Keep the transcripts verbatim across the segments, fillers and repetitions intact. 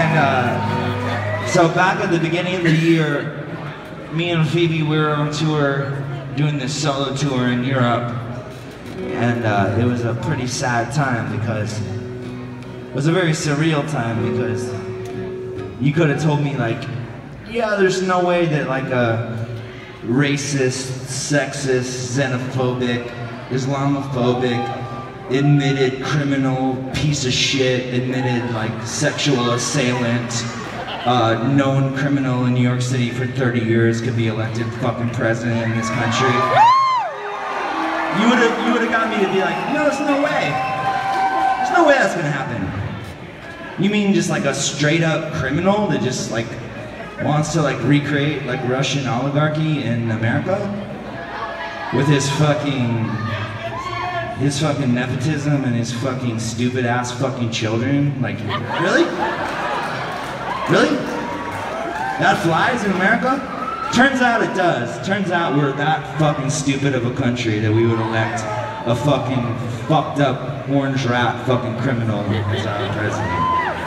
And uh, so back at the beginning of the year, me and Phoebe, we were on tour, doing this solo tour in Europe. And uh, it was a pretty sad time because, it was a very surreal time because you could have told me like, yeah, there's no way that like a racist, sexist, xenophobic, Islamophobic, admitted criminal piece of shit, admitted like sexual assailant, uh, known criminal in New York City for thirty years could be elected fucking president in this country. You would have you would have got me to be like, no, there's no way. There's no way that's gonna happen. You mean just like a straight up criminal that just like wants to like recreate like Russian oligarchy in America? With his fucking his fucking nepotism and his fucking stupid ass fucking children? Like, really? Really? That flies in America? Turns out it does. Turns out we're that fucking stupid of a country that we would elect a fucking fucked up orange rat fucking criminal as our president.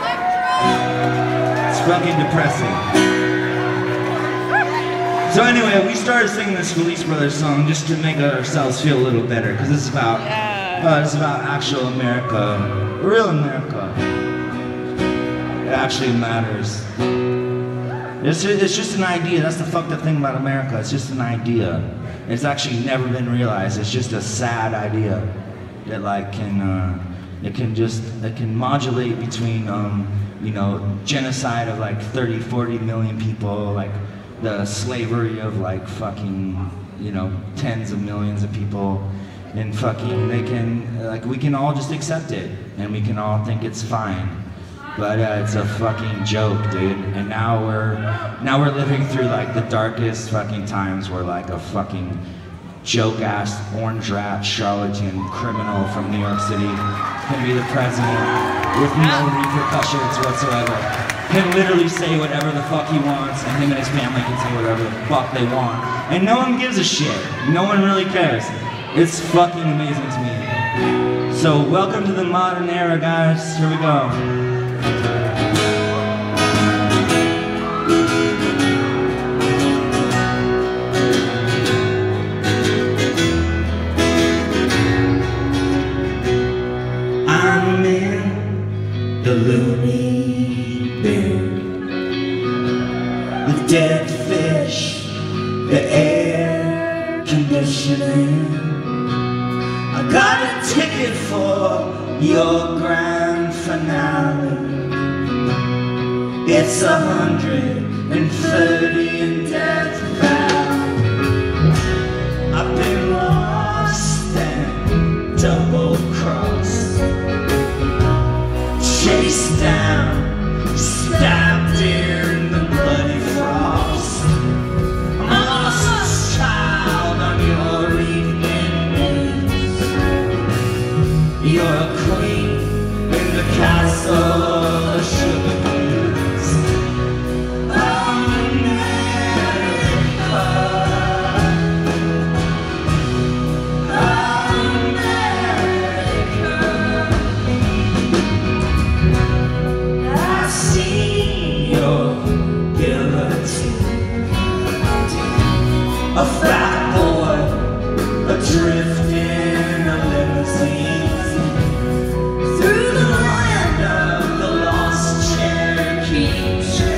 It's fucking depressing. So anyway, we started singing this Felice Brothers song just to make ourselves feel a little better, because it's about uh, it's about actual America, real America. It actually matters. It's, it's just an idea. That's the fucked up thing about America. It's just an idea. It's actually never been realized. It's just a sad idea that like can uh, it can just it can modulate between um, you know, genocide of like thirty, forty million people, like the slavery of like fucking, you know, tens of millions of people, and fucking they can, like we can all just accept it, and we can all think it's fine. But uh, it's a fucking joke, dude. And now we're, now we're living through like the darkest fucking times where like a fucking joke-ass orange rat charlatan criminal from New York City can be the president with no repercussions whatsoever. Can literally say whatever the fuck he wants, and him and his family can say whatever the fuck they want. And no one gives a shit. No one really cares. It's fucking amazing to me. So welcome to the modern era, guys. Here we go. I'm in the loony bin, the dead fish, the air conditioning. I got a ticket for your grand finale. It's a hundred and thirty in Death Valley. I've been lost and double-crossed, chased down, stabbed in the bloody frost. I'm a lost child on your evening news. You're a queen in the castle of sugar blues. America, America, I see your guillotine, a fat boy adrift in a limousine. Through the land of the lost Cherokee,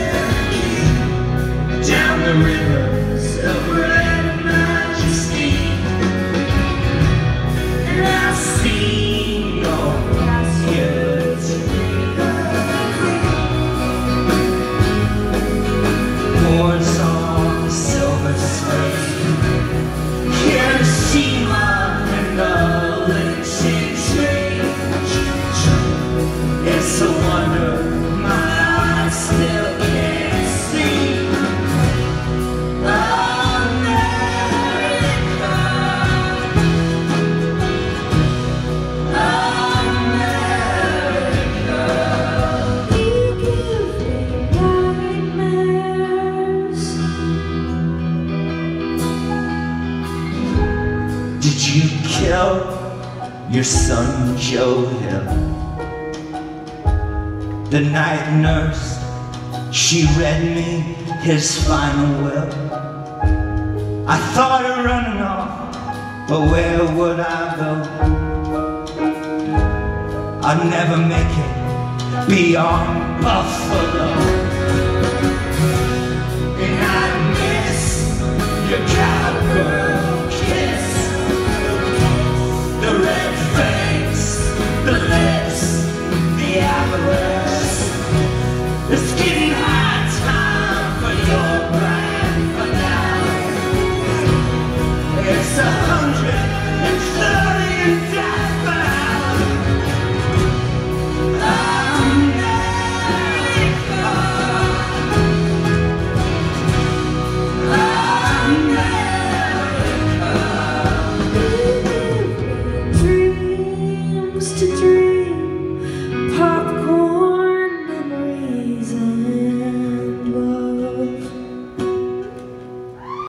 down the rivers of red majesty, and I see your guillotine. Wars on silver slate, Hiroshima and the lynching tree. It's a wonder my eyes still can't see. America, America, you give me nightmares. Did you kill your son Joe Hill, the night nurse She read me his final will. I thought of running off, but where would I go? I'd never make it beyond Buffalo. And I miss your cowgirl kiss, the red